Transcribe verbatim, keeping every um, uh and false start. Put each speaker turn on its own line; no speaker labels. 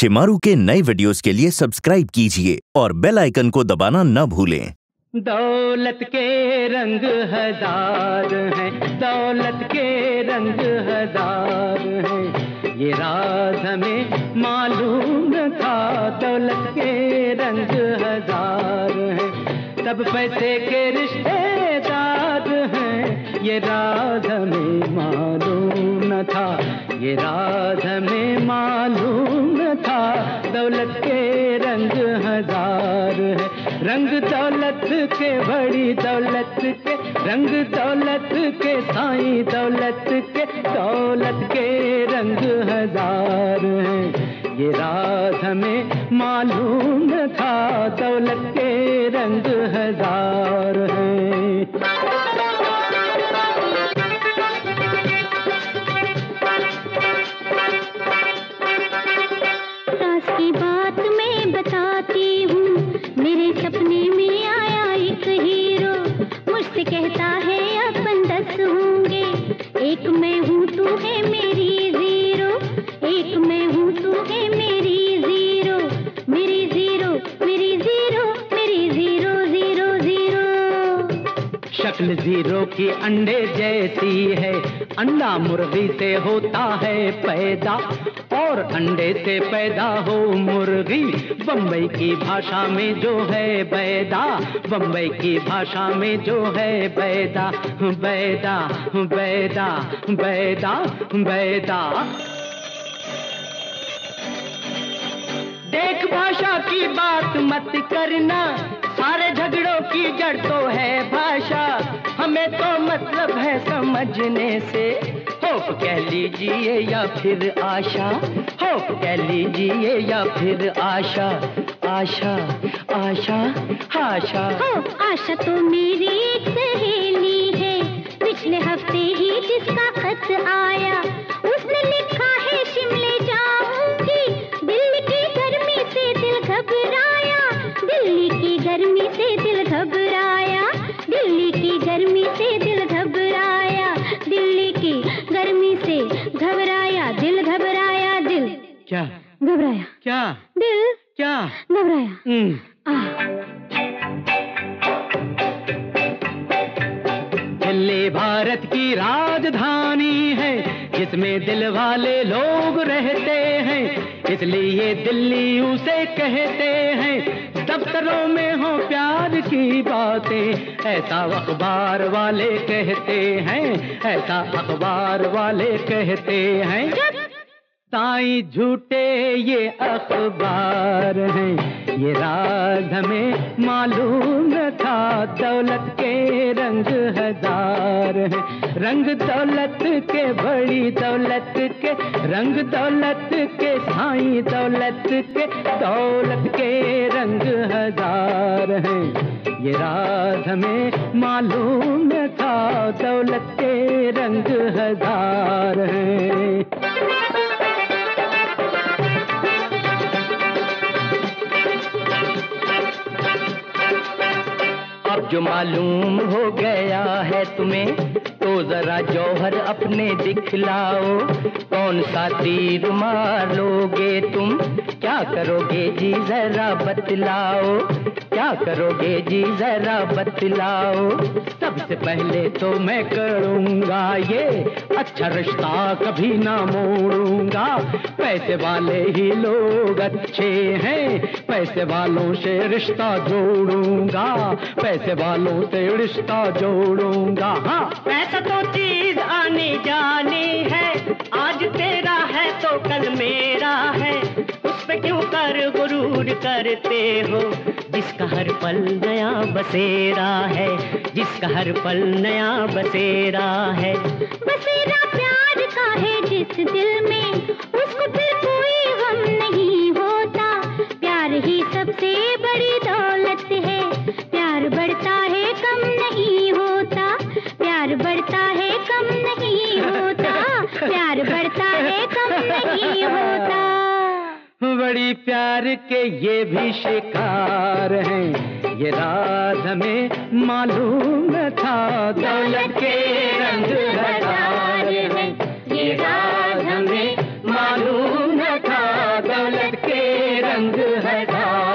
शिमारू के नए वीडियोस के लिए सब्सक्राइब कीजिए और बेल आइकन को दबाना न भूलें।
दौलत के रंग हजार हैं, दौलत के रंग हजार हैं, ये राज हमें मालूम न था। दौलत के रंग हजार हैं, सब पैसे के रिश्तेदार हैं, ये राज हमें मालूम न था, ये राज हमें मालूम न था। दौलत के रंग हजार है, रंग दौलत के बड़ी दौलत के, रंग दौलत के साईं दौलत के, दौलत के रंग हजार हैं, ये राज हमें मालूम न था। दौलत के रंग हजार हैं।
सास की बात मैं बताती हूँ, मेरे सपने में आया एक हीरो, मुझसे कहता है अपन दस होंगे, एक मैं हूँ तू है मेरी जीरो, एक मैं हूँ तू है मेरी जीरो, मेरी जीरो मेरी जीरो मेरी जीरो जीरो जीरो।
शक्ल जीरो की अंडे जैसी है, अंडा मुर्गी से होता है पैदा और अंडे से पैदा हो मुर्गी। बम्बई की भाषा में जो है बैदा, बम्बई की भाषा में जो है बैदा, बैदा बैदा बैदा बैदा। देख भाषा की बात मत करना, सारे झगड़ों की जड़ तो है भाषा, हमें तो मतलब है समझने से। होप कह लीजिए या फिर आशा, होप कह लीजिए या फिर आशा, आशा आशा आशा।
हो आशा तो मेरी एक सहेली है, पिछले हफ्ते ही जिसका खत आया, उसने लिखा है शिमले जाऊंगी, दिल्ली की गर्मी से दिल घबराया, दिल्ली की गर्मी से दिल घबराया, दिल्ली की गर्मी से दिल घबराया, दिल्ली की गर्मी से घबराया दिल, घबराया दिल।
क्या
घबराया
क्या
दिल,
क्या
घबराया।
दिल्ली भारत की राजधानी है, जिसमें दिल वाले लोग रहते हैं, इसलिए दिल्ली उसे कहते हैं। दफ्तरों में हो प्यार की बातें, ऐसा अखबार वाले कहते हैं, ऐसा अखबार वाले कहते हैं। साईं झूठे ये अखबार हैं, ये राज हमें मालूम न था। दौलत के रंग हजार हैं, रंग दौलत के बड़ी दौलत के, रंग दौलत के साईं दौलत के, दौलत के रंग हजार हैं, ये राज हमें मालूम न था। दौलत के रंग हजार हैं। अब जो मालूम हो गया है तुम्हें, तो जरा जौहर अपने दिखलाओ, कौन सा तीर मारोगे तुम, क्या करोगे जी जरा बतलाओ, क्या करोगे जी जरा बतलाओ। सबसे पहले तो मैं करूँगा ये अच्छा रिश्ता कभी ना मोड़ूंगा, पैसे वाले ही लोग अच्छे हैं, पैसे वालों से रिश्ता जोड़ूंगा, पैसे वालों से रिश्ता जोड़ूंगा। हाँ, पैसा तो चीज आने जाने है, आज तेरा है तो कल मेरा है, उस पे क्यों कर गुरूर करते हो, जिसका हर पल नया बसेरा है, जिसका हर पल नया बसेरा है।
बसेरा प्यार का है जिस दिल में, उसको फिर कोई गम नहीं होता, प्यार ही सबसे बड़ी दौलत है, प्यार बढ़ता है कम नहीं होता, प्यार बढ़ता है कम नहीं होता, प्यार बढ़ता है कम नहीं होता।
बड़ी प्यार के ये भी शिकार हैं, ये राज हमें मालूम न था। दौलत के रंग हजार हैं, ये राज हमें मालूम न था। दौलत के रंग है धार।